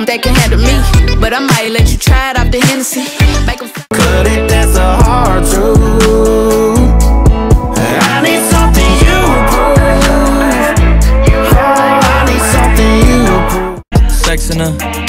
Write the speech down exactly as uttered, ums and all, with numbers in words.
think they can handle me, but I might let you try it off the Hennessy. Make 'em Could it dance a hard truth? I need something you prove. Oh, I need something you prove. Sex in a